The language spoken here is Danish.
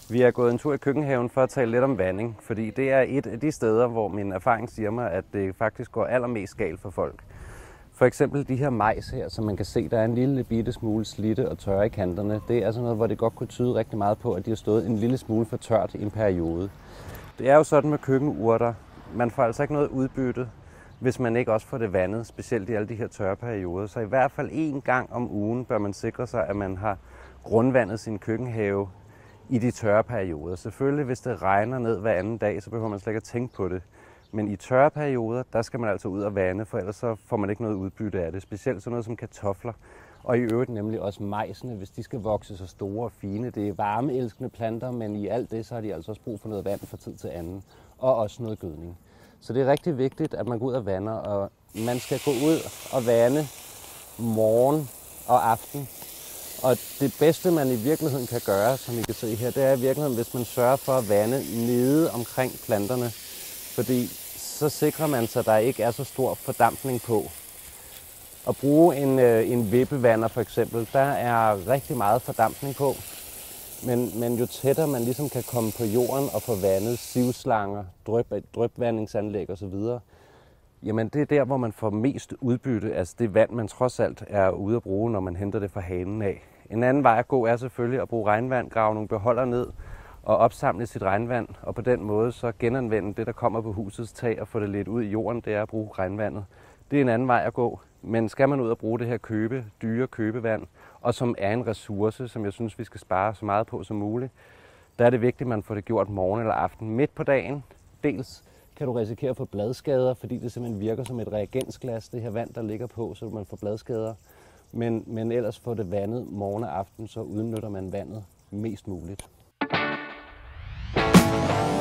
Vi er gået en tur i køkkenhaven for at tale lidt om vanding, fordi det er et af de steder, hvor min erfaring siger mig, at det faktisk går allermest galt for folk. For eksempel de her majs her, som man kan se, der er en lille bitte smule slidte og tørre i kanterne. Det er sådan noget, hvor det godt kunne tyde rigtig meget på, at de har stået en lille smule for tørt i en periode. Det er jo sådan med køkkenurter. Man får altså ikke noget udbytte, hvis man ikke også får det vandet, specielt i alle de her tørre perioder. Så i hvert fald en gang om ugen bør man sikre sig, at man har grundvandet sin køkkenhave i de tørre perioder. Selvfølgelig, hvis det regner ned hver anden dag, så behøver man slet ikke at tænke på det. Men i tørre perioder, der skal man altså ud og vande, for ellers så får man ikke noget udbytte af det. Specielt sådan noget som kartofler, og i øvrigt nemlig også majsene, hvis de skal vokse så store og fine. Det er varmeelskende planter, men i alt det, så har de altså også brug for noget vand fra tid til anden, og også noget gødning. Så det er rigtig vigtigt, at man går ud og vander, og man skal gå ud og vande morgen og aften. Og det bedste, man i virkeligheden kan gøre, som I kan se her, det er i virkeligheden, hvis man sørger for at vande nede omkring planterne. Fordi så sikrer man sig, at der ikke er så stor fordampning på. At bruge en vippevander for eksempel, der er rigtig meget fordampning på. Men jo tættere man ligesom kan komme på jorden og få vandet, sivslanger, drypvandingsanlæg osv., jamen det er der, hvor man får mest udbytte, altså det vand, man trods alt er ude at bruge, når man henter det fra hanen af. En anden vej at gå er selvfølgelig at bruge regnvand, grave nogle beholder ned og opsamle sit regnvand, og på den måde så genanvende det, der kommer på husets tag og få det lidt ud i jorden, det er at bruge regnvandet. Det er en anden vej at gå, men skal man ud og bruge det her dyre købevand, og som er en ressource, som jeg synes, vi skal spare så meget på som muligt, der er det vigtigt, at man får det gjort morgen eller aften midt på dagen. Dels kan du risikere at få bladskader, fordi det simpelthen virker som et reagensglas, det her vand, der ligger på, så man får bladskader. Men ellers får det vandet morgen og aften, så udnytter man vandet mest muligt.